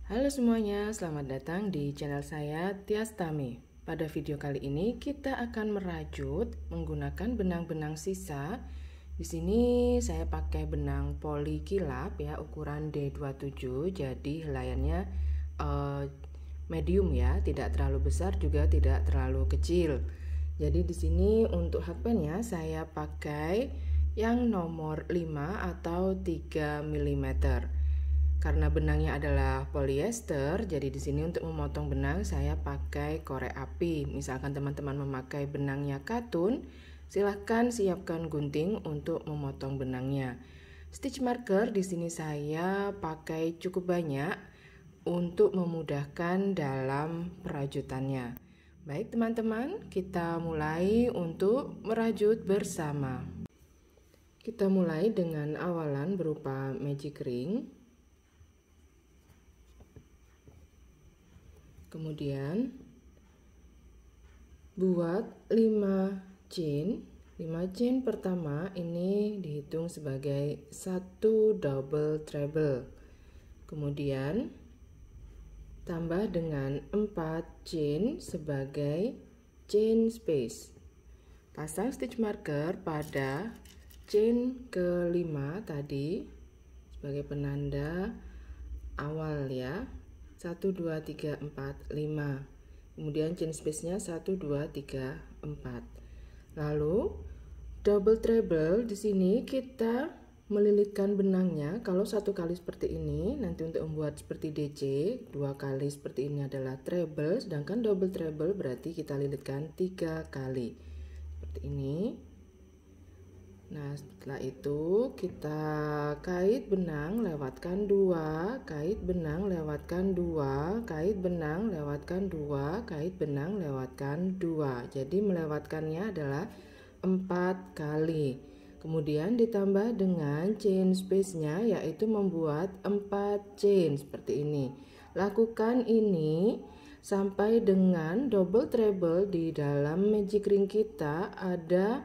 Halo semuanya, selamat datang di channel saya Tias Tami. Pada video kali ini kita akan merajut menggunakan benang-benang sisa. Di sini saya pakai benang poli kilap ya, ukuran D27, jadi helaiannya medium ya, tidak terlalu besar juga tidak terlalu kecil. Jadi di sini untuk hakbannya saya pakai yang nomor 5 atau 3 mm. Karena benangnya adalah polyester, jadi di sini untuk memotong benang saya pakai korek api. Misalkan teman-teman memakai benangnya katun, silahkan siapkan gunting untuk memotong benangnya. Stitch marker di sini saya pakai cukup banyak untuk memudahkan dalam perajutannya. Baik teman-teman, kita mulai untuk merajut bersama. Kita mulai dengan awalan berupa magic ring. Kemudian buat 5 chain. 5 chain pertama ini dihitung sebagai 1 double treble. Kemudian tambah dengan 4 chain sebagai chain space. Pasang stitch marker pada chain kelima tadi sebagai penanda awal ya. 1 2 3 4 5. Kemudian chain space-nya 1 2 3 4. Lalu double treble di sini kita melilitkan benangnya. Kalau satu kali seperti ini, nanti untuk membuat seperti DC, 2 kali seperti ini adalah treble, sedangkan double treble berarti kita lilitkan 3 kali. Seperti ini. Nah, setelah itu kita kait benang, lewatkan 2, kait benang, lewatkan 2, kait benang, lewatkan 2, kait benang, lewatkan 2. Jadi melewatkannya adalah 4 kali. Kemudian ditambah dengan chain space-nya, yaitu membuat 4 chain seperti ini. Lakukan ini sampai dengan double treble di dalam magic ring kita ada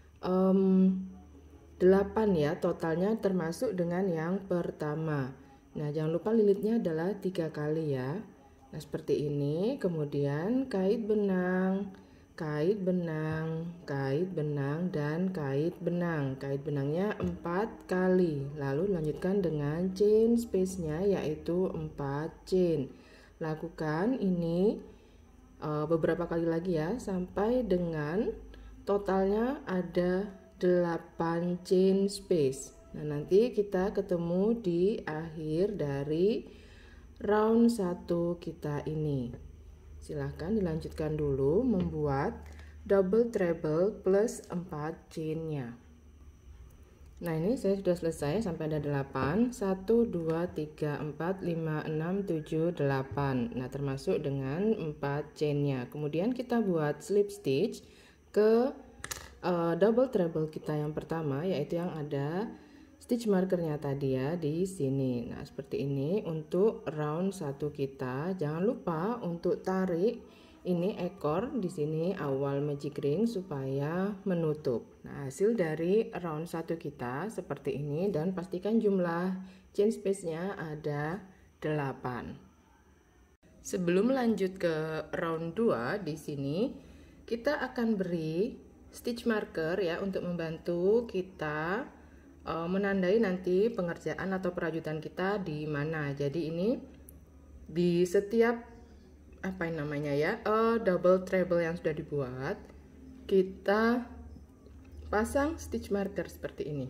8 ya, totalnya termasuk dengan yang pertama. Nah, jangan lupa lilitnya adalah 3 kali ya. Nah, seperti ini. Kemudian kait benang, kait benang, kait benang, dan kait benang. Kait benangnya 4 kali. Lalu lanjutkan dengan chain space-nya yaitu 4 chain. Lakukan ini beberapa kali lagi ya, sampai dengan totalnya ada 8 chain space. Nah, nanti kita ketemu di akhir dari round 1 kita ini. Silahkan dilanjutkan dulu membuat double treble plus 4 chainnya. Nah, ini saya sudah selesai sampai ada 8. 1 2 3 4 5 6 7 8. Nah, termasuk dengan 4 chainnya. Kemudian kita buat slip stitch ke double treble kita yang pertama, yaitu yang ada stitch markernya tadi ya di sini. Nah, seperti ini untuk round 1 kita. Jangan lupa untuk tarik ini ekor di sini awal magic ring supaya menutup. Nah, hasil dari round 1 kita seperti ini, dan pastikan jumlah chain space-nya ada 8. Sebelum lanjut ke round 2 di sini kita akan beri stitch marker ya untuk membantu kita menandai nanti pengerjaan atau perajutan kita di mana. Jadi ini di setiap apa yang namanya ya double treble yang sudah dibuat, kita pasang stitch marker seperti ini.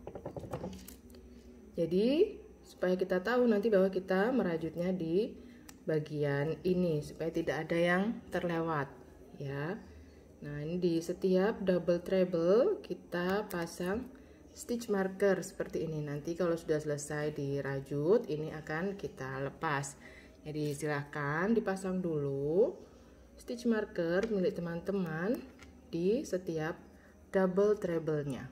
Jadi supaya kita tahu nanti bahwa kita merajutnya di bagian ini supaya tidak ada yang terlewat ya. Nah, ini di setiap double treble kita pasang stitch marker seperti ini. Nanti kalau sudah selesai dirajut, ini akan kita lepas. Jadi silahkan dipasang dulu stitch marker milik teman-teman di setiap double treble-nya.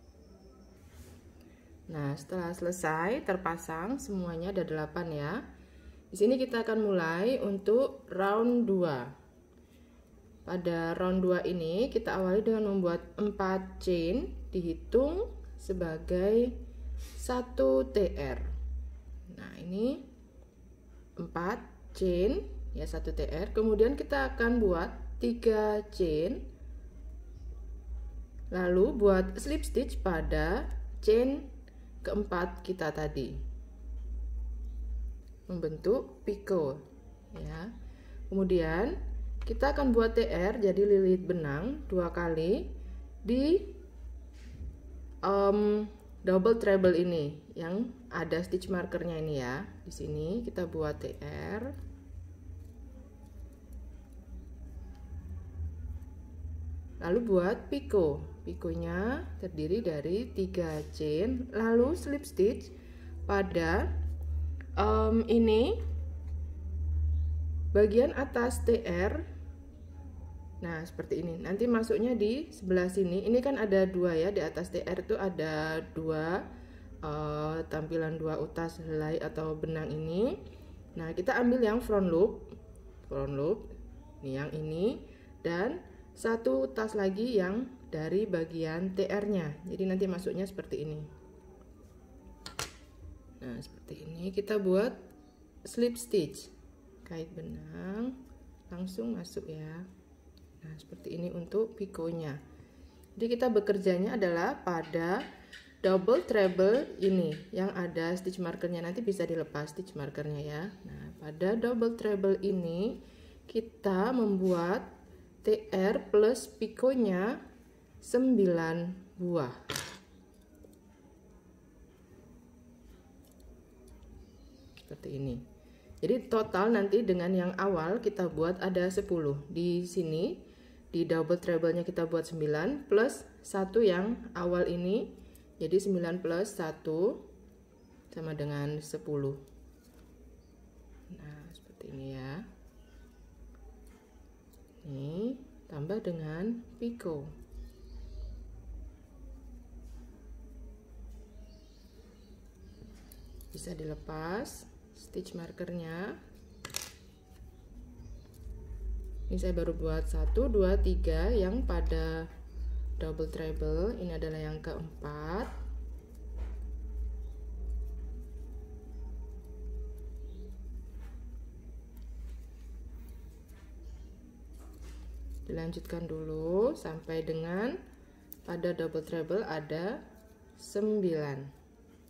Nah, setelah selesai terpasang semuanya ada 8 ya. Di sini kita akan mulai untuk round 2. Pada round 2 ini kita awali dengan membuat 4 chain, dihitung sebagai 1 TR. Nah, ini 4 chain ya, 1 TR. Kemudian kita akan buat 3 chain, lalu buat slip stitch pada chain keempat kita tadi, membentuk picot ya. Kemudian kita akan buat TR, jadi lilit benang 2 kali di double treble ini yang ada stitch markernya ini ya. Di sini kita buat TR, lalu buat picot. Picotnya terdiri dari 3 chain, lalu slip stitch pada ini bagian atas TR. Nah, seperti ini. Nanti masuknya di sebelah sini. Ini kan ada 2 ya, di atas TR itu ada 2 tampilan 2 utas helai atau benang ini. Nah, kita ambil yang front loop. Ini yang ini, dan 1 utas lagi yang dari bagian TR-nya. Jadi nanti masuknya seperti ini. Nah, seperti ini kita buat slip stitch. Kait benang langsung masuk ya. Nah, seperti ini untuk picotnya. Jadi kita bekerjanya adalah pada double treble ini yang ada stitch markernya, nanti bisa dilepas stitch markernya ya. Nah, pada double treble ini kita membuat TR plus picotnya 9 buah. Seperti ini. Jadi total nanti dengan yang awal kita buat ada 10. Di sini di double treble-nya kita buat 9 plus 1 yang awal ini. Jadi 9 plus 1 sama dengan 10. Nah, seperti ini ya. Ini tambah dengan picot. Bisa dilepas stitch markernya. Ini saya baru buat 1, 2, 3 yang pada double treble. Ini adalah yang keempat. Dilanjutkan dulu sampai dengan pada double treble ada 9.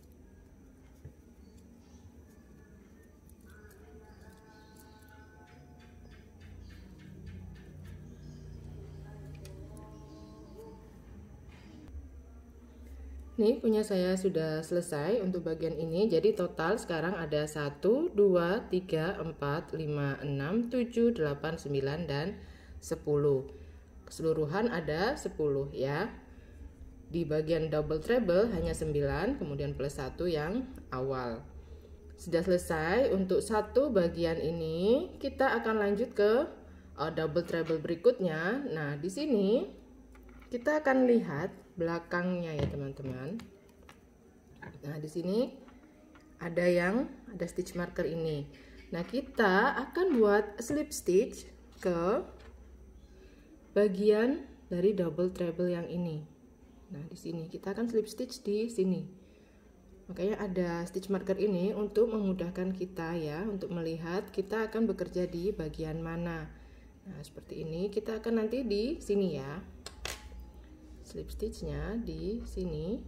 Nih punya saya sudah selesai untuk bagian ini. Jadi total sekarang ada 1, 2, 3, 4, 5, 6, 7, 8, 9, dan 10. Keseluruhan ada 10 ya. Di bagian double treble hanya 9, kemudian plus 1 yang awal. Sudah selesai untuk satu bagian ini. Kita akan lanjut ke double treble berikutnya. Nah, di sini kita akan lihat belakangnya ya teman-teman. Nah, di sini ada stitch marker ini. Nah, kita akan buat slip stitch ke bagian dari double treble yang ini. Nah, di sini kita akan slip stitch di sini. Makanya ada stitch marker ini untuk memudahkan kita ya, untuk melihat kita akan bekerja di bagian mana. Nah, seperti ini kita akan nanti di sini ya. Slip stitchnya di sini.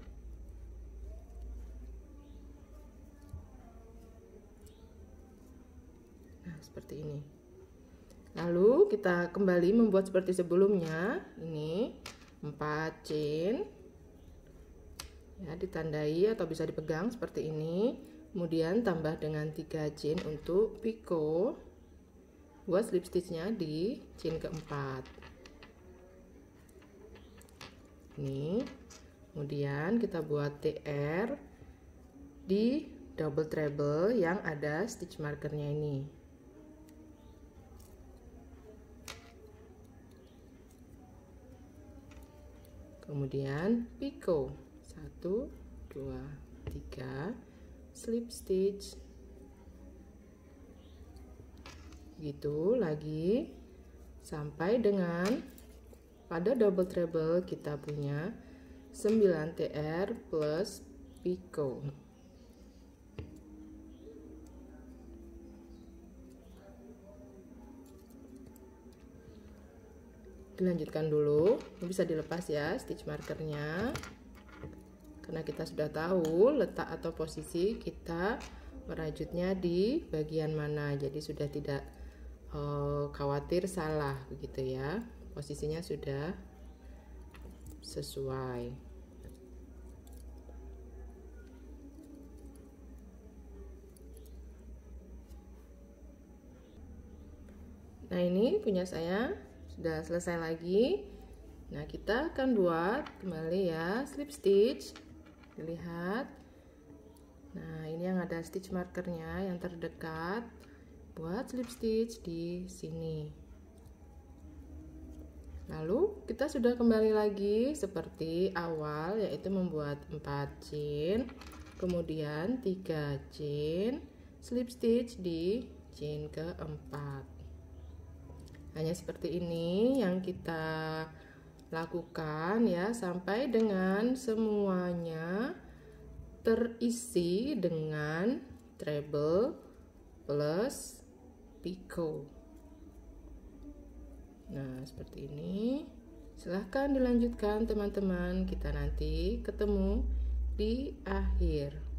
Nah, seperti ini. Lalu kita kembali membuat seperti sebelumnya. Ini 4 chain. Ya, ditandai atau bisa dipegang seperti ini. Kemudian tambah dengan 3 chain untuk picot. Buat slip stitchnya di chain keempat. Ini. Kemudian kita buat TR di double treble yang ada stitch markernya ini. Kemudian picot 1, 2, 3, slip stitch, gitu lagi sampai dengan pada double treble kita punya 9 TR plus picot. dilanjutkan dulu. Ini bisa dilepas ya stitch markernya, karena kita sudah tahu letak atau posisi kita merajutnya di bagian mana, jadi sudah tidak khawatir salah begitu ya, posisinya sudah sesuai. Nah, ini punya saya sudah selesai lagi. Nah, kita akan buat kembali ya slip stitch. Dilihat. Nah, ini yang ada stitch markernya yang terdekat. Buat slip stitch di sini. Lalu kita sudah kembali lagi seperti awal, yaitu membuat 4 chain, kemudian 3 chain, slip stitch di chain keempat. Hanya seperti ini yang kita lakukan ya, sampai dengan semuanya terisi dengan treble plus picot. Nah, seperti ini. Silahkan dilanjutkan teman-teman, kita nanti ketemu di akhir.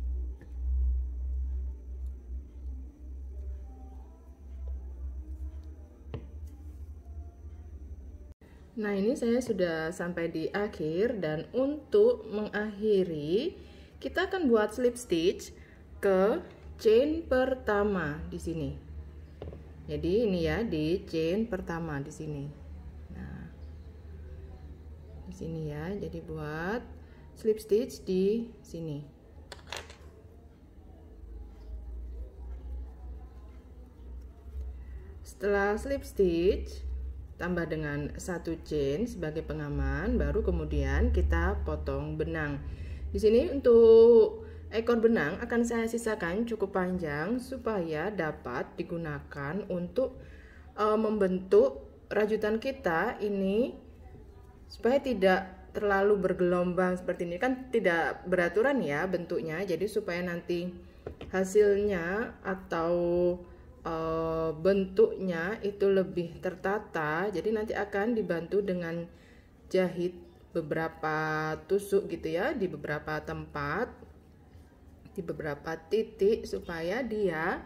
Nah, ini saya sudah sampai di akhir, dan untuk mengakhiri kita akan buat slip stitch ke chain pertama di sini. Jadi ini ya, di chain pertama di sini. Nah, di sini ya. Jadi buat slip stitch di sini. Setelah slip stitch tambah dengan 1 chain sebagai pengaman, baru kemudian kita potong benang. Di sini untuk ekor benang akan saya sisakan cukup panjang supaya dapat digunakan untuk membentuk rajutan kita ini, supaya tidak terlalu bergelombang seperti ini, kan tidak beraturan ya bentuknya. Jadi supaya nanti hasilnya atau bentuknya itu lebih tertata, jadi nanti akan dibantu dengan jahit beberapa tusuk gitu ya, di beberapa tempat, di beberapa titik, supaya dia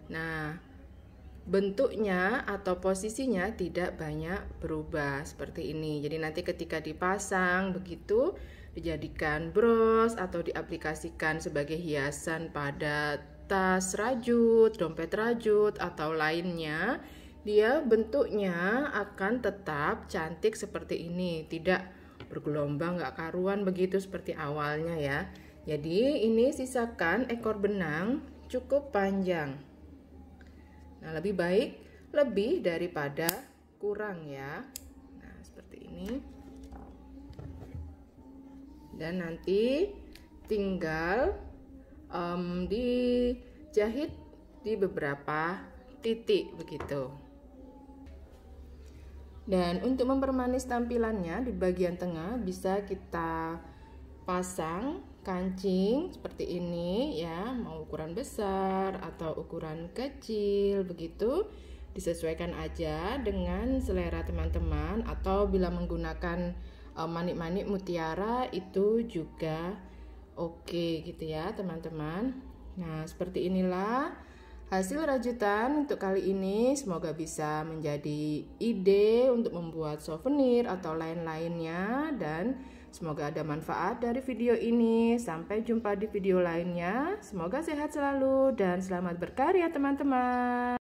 bentuknya atau posisinya tidak banyak berubah seperti ini. Jadi nanti ketika dipasang begitu, dijadikan bros atau diaplikasikan sebagai hiasan pada tas rajut, dompet rajut, atau lainnya, dia bentuknya akan tetap cantik seperti ini, tidak bergelombang, nggak karuan begitu seperti awalnya ya. Jadi ini sisakan ekor benang cukup panjang. Nah, lebih baik lebih daripada kurang ya. Nah, seperti ini. Dan nanti tinggal dijahit di beberapa titik begitu. Dan untuk mempermanis tampilannya, di bagian tengah bisa kita pasang kancing seperti ini ya, mau ukuran besar atau ukuran kecil begitu, disesuaikan aja dengan selera teman-teman, atau bila menggunakan manik-manik mutiara itu juga oke gitu ya teman-teman. Nah, seperti inilah hasil rajutan untuk kali ini. Semoga bisa menjadi ide untuk membuat souvenir atau lain-lainnya, dan semoga ada manfaat dari video ini. Sampai jumpa di video lainnya. Semoga sehat selalu dan selamat berkarya teman-teman.